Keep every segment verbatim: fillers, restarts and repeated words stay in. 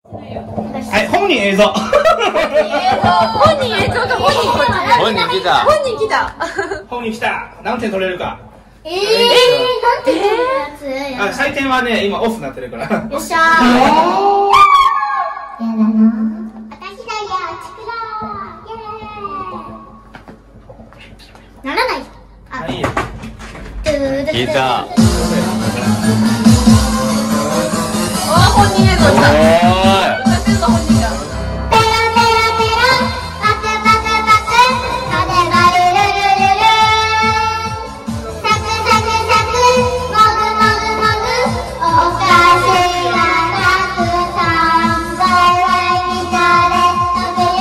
はい、本人映像。 本人映像と本人こっち。 本人来た。 本人来た。 本人来た。何点取れるか。 えー、なんていうやつ。 あ、採点はね、今オフになってるから。 よっしゃー。やだな。私だよ、ちくらー。ならない。 あ、いいよ。 聞いた。 あ、本人映像来た。歌ってるぞ、本人が。 ペロペロペロ、パクパクパク、風がルルルルルー。サクサクサク、もぐもぐもぐ、お菓子がたくさん、ワイワイみんなで食べよ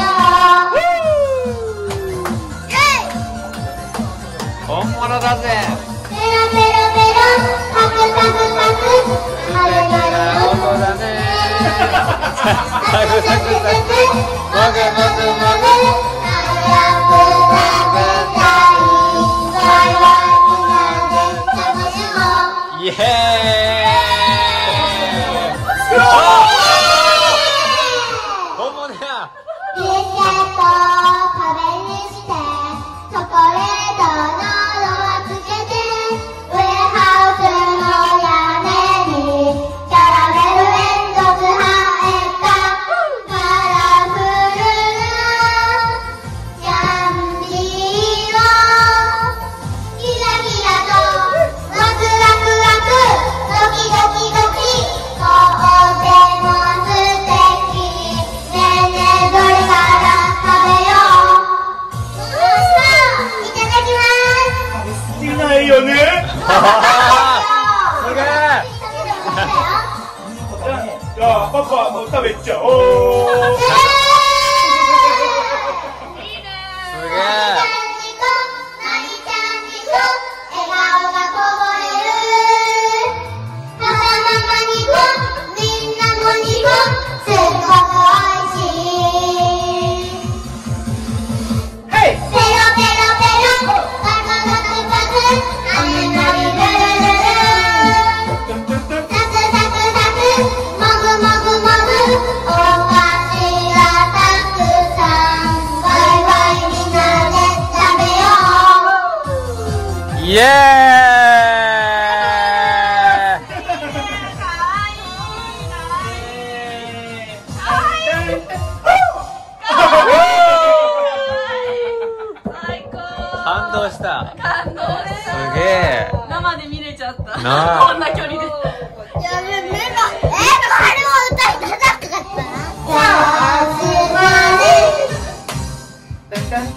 う。イェイ。 本物だぜ。 ペロペロペロ、パクパクパク、まるまる本当だね。サクサクサク、もぐもぐもぐ、 早く食べたい、ワイワイみんなで食べよう。 イエーイ。本物や。 ビスケットを壁にして、チョコレートの色をつけて、ウェアハウスの屋根にキャラメル煙突生えたカラフルなキャンディーをキラキラとワクワクワクドキドキドキとっても素敵ねえねえどれから食べよう。いただきます。 好きないよね。 すげえ。 じゃあ、パパも食べちゃおう。 すげえ。イエーイ。感動した。 感動した。 すげえ。 生で見れちゃった。 なあこんな距離で。 いや、目が、え、これも歌いたかったな。ペロペロペロ、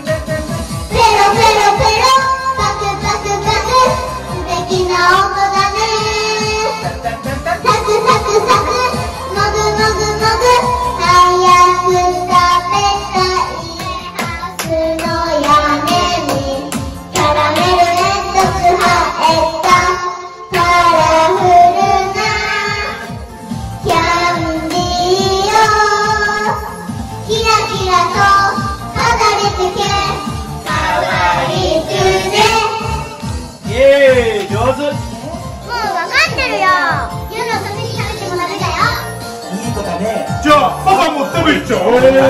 パクパクパク、素敵な音だね。サクサクサク、もぐもぐもぐ、早く食べたい。ハウスの屋根にキャラメル煙突生えたカラフルなキャンディーをキラキラと飾り付け、かわいくね。 イエーイ、上手。 もうわかってるよ。夜遅くに食べてもダメだよ。 いい子だね。じゃあ、パパも食べちゃおう。 あめちゃん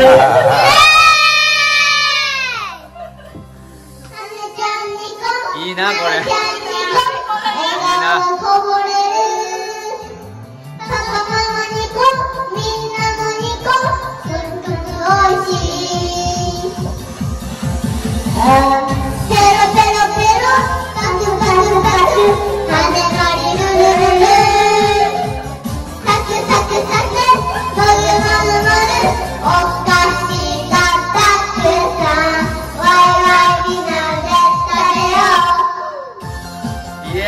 にこいいなこれ。 あめちゃんにこ笑顔がこぼれる。パパママにこみんなのにこすっごくおいしい。ペロペロペロパクパクパク羽がりルルルルサクサクサクもぐもぐもぐお菓子がたくさんワイワイみんなで食べよう。 イエ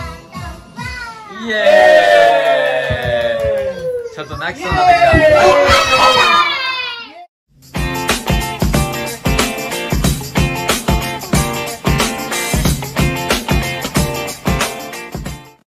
ーイ。イエーイ。ちょっと泣きそうになってきた。